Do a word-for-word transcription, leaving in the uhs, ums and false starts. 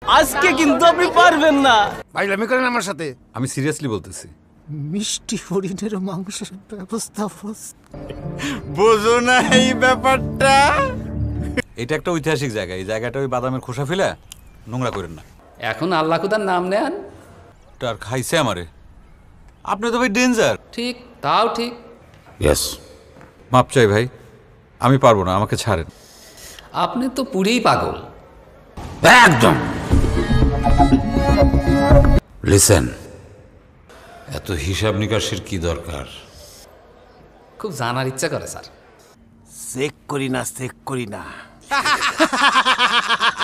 আজকে কিন্তু আপনি পারবেন না। পাইলামি করেন আমার সাথে। আমি সিরিয়াসলি বলতেছি। মিষ্টি হরিণের মাংসের ব্যবস্থা বোঝো না এই ব্যাপারটা? এটা একটা ঐতিহাসিক জায়গা, এই জায়গাটা ওই বাদামের খোসা ফেলে নোংরা করেন না। এখন আল্লাহ খুদার নাম নেন। তার খাইছে আমারে। আপনি তো ভাই ডেঞ্জার। ঠিক, তাও ঠিক। ইয়েস, মাপ চাই ভাই, আমি পারবো না, আমাকে ছাড়েন। আপনি তো পুরেই পাগল। একদম। লিসেন, এত হিসাব নিকাশের কি দরকার? খুব জানার ইচ্ছা করে স্যার। চেক করি না চেক করি না